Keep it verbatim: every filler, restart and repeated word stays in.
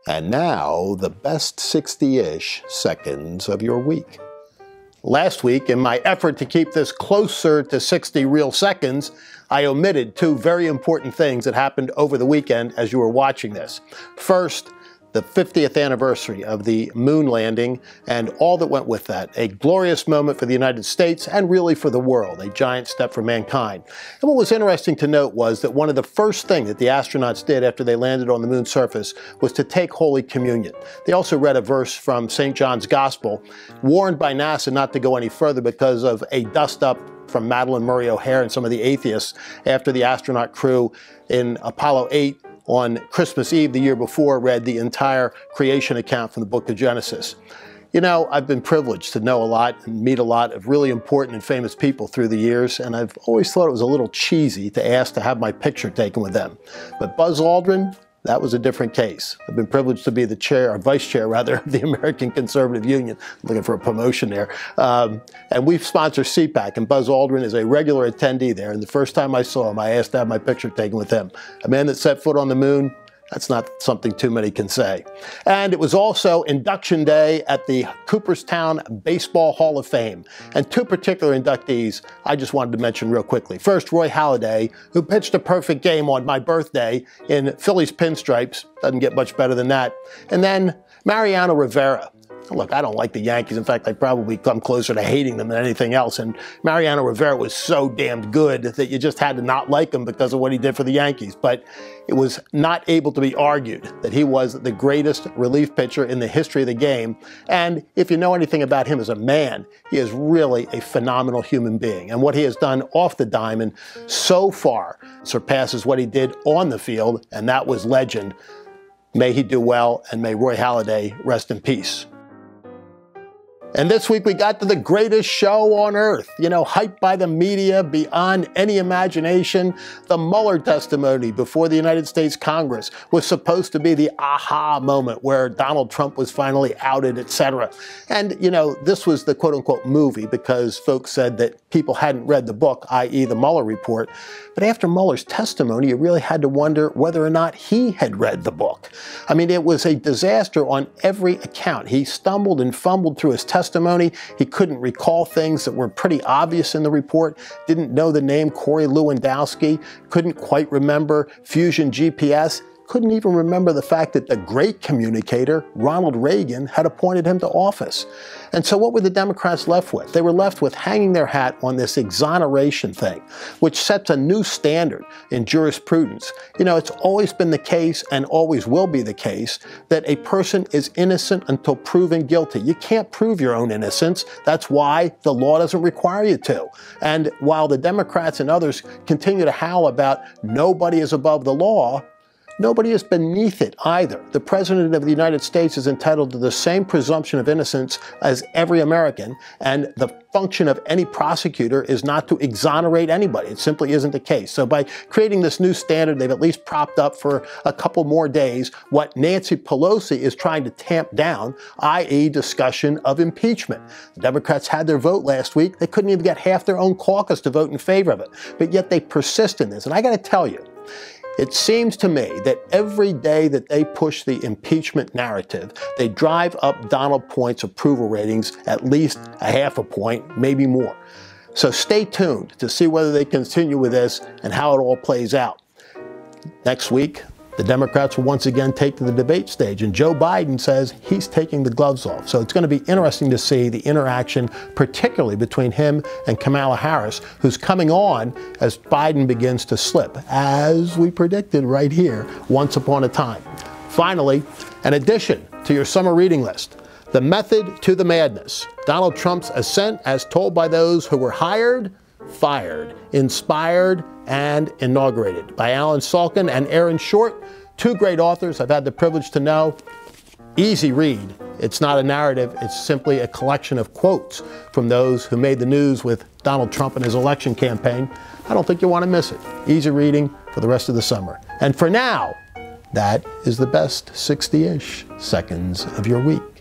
And now, the best sixty-ish seconds of your week. Last week, in my effort to keep this closer to sixty real seconds, I omitted two very important things that happened over the weekend as you were watching this. First, the fiftieth anniversary of the moon landing and all that went with that. A glorious moment for the United States and really for the world, a giant step for mankind. And what was interesting to note was that one of the first things that the astronauts did after they landed on the moon's surface was to take Holy Communion. They also read a verse from Saint John's Gospel, warned by NASA not to go any further because of a dust-up from Madeleine Murray O'Hair and some of the atheists after the astronaut crew in Apollo eight on Christmas Eve the year before read the entire creation account from the book of Genesis. You know, I've been privileged to know a lot and meet a lot of really important and famous people through the years, and I've always thought it was a little cheesy to ask to have my picture taken with them. But Buzz Aldrin, that was a different case. I've been privileged to be the chair, or vice chair rather, of the American Conservative Union. I'm looking for a promotion there. Um, and we sponsor C PAC, and Buzz Aldrin is a regular attendee there. And the first time I saw him, I asked to have my picture taken with him. A man that set foot on the moon, that's not something too many can say. And it was also induction day at the Cooperstown Baseball Hall of Fame. And two particular inductees I just wanted to mention real quickly. First, Roy Halladay, who pitched a perfect game on my birthday in Phillies pinstripes. Doesn't get much better than that. And then Mariano Rivera. Look, I don't like the Yankees. In fact, I probably come closer to hating them than anything else. And Mariano Rivera was so damned good that you just had to not like him because of what he did for the Yankees. But it was not able to be argued that he was the greatest relief pitcher in the history of the game. And if you know anything about him as a man, he is really a phenomenal human being. And what he has done off the diamond so far surpasses what he did on the field, and that was legend. May he do well, and may Roy Halladay rest in peace. And this week we got to the greatest show on earth, you know, hyped by the media beyond any imagination. The Mueller testimony before the United States Congress was supposed to be the aha moment where Donald Trump was finally outed, et cetera. And, you know, this was the quote-unquote movie because folks said that people hadn't read the book, that is the Mueller report. But after Mueller's testimony, you really had to wonder whether or not he had read the book. I mean, it was a disaster on every account. He stumbled and fumbled through his testimony. Testimony. He couldn't recall things that were pretty obvious in the report, didn't know the name Corey Lewandowski, couldn't quite remember Fusion G P S, couldn't even remember the fact that the great communicator, Ronald Reagan, had appointed him to office. And so what were the Democrats left with? They were left with hanging their hat on this exoneration thing, which sets a new standard in jurisprudence. You know, it's always been the case and always will be the case that a person is innocent until proven guilty. You can't prove your own innocence. That's why the law doesn't require you to. And while the Democrats and others continue to howl about nobody is above the law, nobody is beneath it either. The President of the United States is entitled to the same presumption of innocence as every American, and the function of any prosecutor is not to exonerate anybody. It simply isn't the case. So by creating this new standard, they've at least propped up for a couple more days what Nancy Pelosi is trying to tamp down, that is discussion of impeachment. The Democrats had their vote last week. They couldn't even get half their own caucus to vote in favor of it. But yet they persist in this. And I got to tell you, it seems to me that every day that they push the impeachment narrative, they drive up Donald Point's approval ratings at least a half a point, maybe more. So stay tuned to see whether they continue with this and how it all plays out. Next week, the Democrats will once again take to the debate stage, and Joe Biden says he's taking the gloves off. So it's going to be interesting to see the interaction, particularly between him and Kamala Harris, who's coming on as Biden begins to slip, as we predicted right here, once upon a time. Finally, an addition to your summer reading list, The Method to the Madness, Donald Trump's Ascent as Told by Those Who Were Hired, Fired, Inspired, and Inaugurated, by Alan Salkin and Aaron Short, two great authors I've had the privilege to know. Easy read. It's not a narrative. It's simply a collection of quotes from those who made the news with Donald Trump and his election campaign. I don't think you want to miss it. Easy reading for the rest of the summer. And for now, that is the best sixty-ish seconds of your week.